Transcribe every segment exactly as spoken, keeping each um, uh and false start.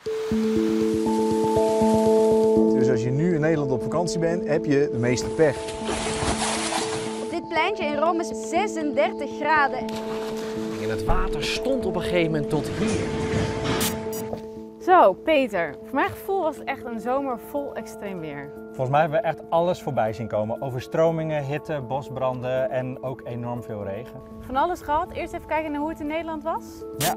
Dus als je nu in Nederland op vakantie bent, heb je de meeste pech. Op dit pleintje in Rome is zesendertig graden. En het water stond op een gegeven moment tot hier. Zo, Peter. Voor mijn gevoel was het echt een zomer vol extreem weer. Volgens mij hebben we echt alles voorbij zien komen. Overstromingen, hitte, bosbranden en ook enorm veel regen. Van alles gehad. Eerst even kijken naar hoe het in Nederland was. Ja.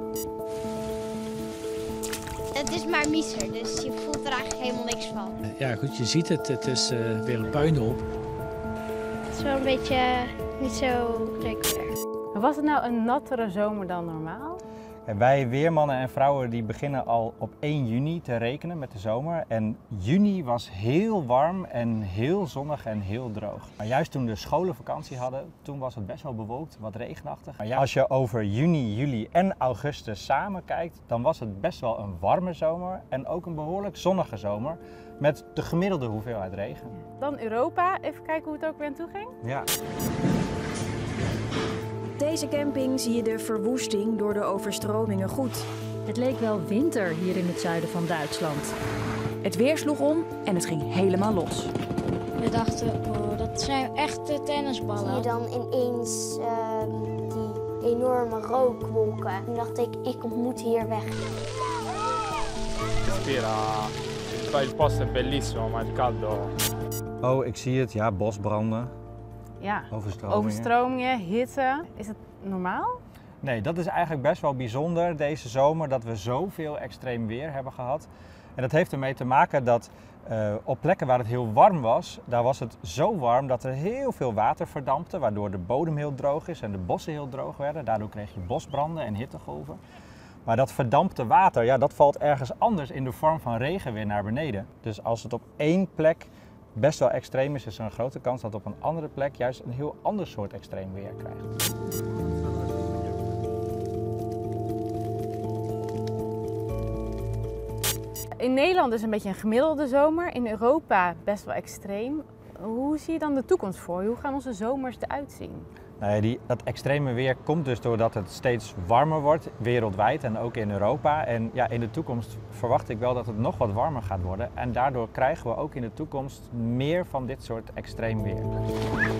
Het is maar miser, dus je voelt er eigenlijk helemaal niks van. Ja goed, je ziet het. Het is uh, weer een puinhoop. Het is wel een beetje uh, niet zo leuk weer. Was het nou een nattere zomer dan normaal? En wij weermannen en vrouwen die beginnen al op één juni te rekenen met de zomer. En juni was heel warm en heel zonnig en heel droog. Maar juist toen de scholen vakantie hadden, toen was het best wel bewolkt, wat regenachtig. Maar ja, als je over juni, juli en augustus samen kijkt, dan was het best wel een warme zomer en ook een behoorlijk zonnige zomer. Met de gemiddelde hoeveelheid regen. Dan Europa. Even kijken hoe het ook weer aan toe ging. Ja. Op deze camping zie je de verwoesting door de overstromingen goed. Het leek wel winter hier in het zuiden van Duitsland. Het weer sloeg om en het ging helemaal los. We dachten, oh, dat zijn echte tennisballen. Zie je dan ineens uh, die enorme rookwolken. Toen dacht ik, ik moet hier weg. Respira, il posto è bellissimo, ma il caldo. Oh, ik zie het. Ja, bosbranden. Ja, overstromingen. overstromingen, hitte. Is het normaal? Nee, dat is eigenlijk best wel bijzonder deze zomer dat we zoveel extreem weer hebben gehad. En dat heeft ermee te maken dat uh, op plekken waar het heel warm was, daar was het zo warm dat er heel veel water verdampte, waardoor de bodem heel droog is en de bossen heel droog werden. Daardoor kreeg je bosbranden en hittegolven. Maar dat verdampte water, ja, dat valt ergens anders in de vorm van regen weer naar beneden. Dus als het op één plek best wel extreem is, is er een grote kans dat op een andere plek juist een heel ander soort extreem weer krijgt. In Nederland is een beetje een gemiddelde zomer, in Europa best wel extreem. Hoe zie je dan de toekomst voor? Hoe gaan onze zomers eruit zien? Nou ja, die, dat extreme weer komt dus doordat het steeds warmer wordt, wereldwijd en ook in Europa. En ja, in de toekomst verwacht ik wel dat het nog wat warmer gaat worden. En daardoor krijgen we ook in de toekomst meer van dit soort extreem weer.